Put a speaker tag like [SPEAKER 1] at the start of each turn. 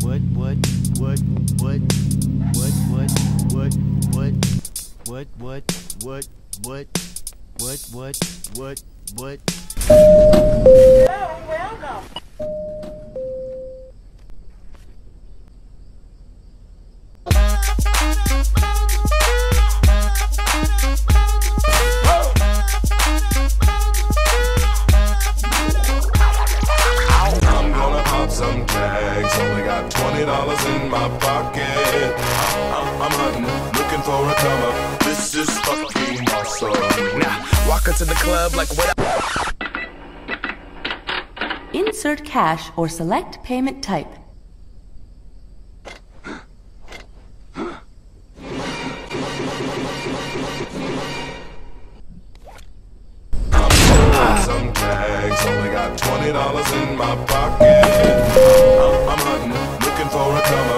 [SPEAKER 1] what, what, what, what, what, what, what, what, what, what, what, what, what.
[SPEAKER 2] Hello, welcome.
[SPEAKER 3] I'm gonna pop some tags. Only got $20 in my pocket. I'm hunting, looking for a come up. This is fucking awesome.
[SPEAKER 4] Now, walk into the club like what?
[SPEAKER 5] Insert cash or select payment type.
[SPEAKER 3] Some tags, only got $20 in my pocket. I'm hunting, looking for a come